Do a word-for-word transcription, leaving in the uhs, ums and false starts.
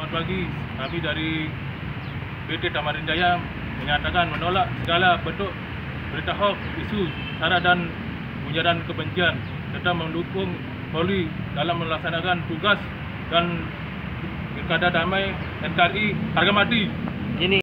Selamat pagi. Kami dari B T Tamarin Jaya menyatakan menolak segala bentuk berita hoax, isu, sara dan ujaran kebencian serta mendukung Polri dalam melaksanakan tugas dan pilkada damai N K R I harga mati. Ini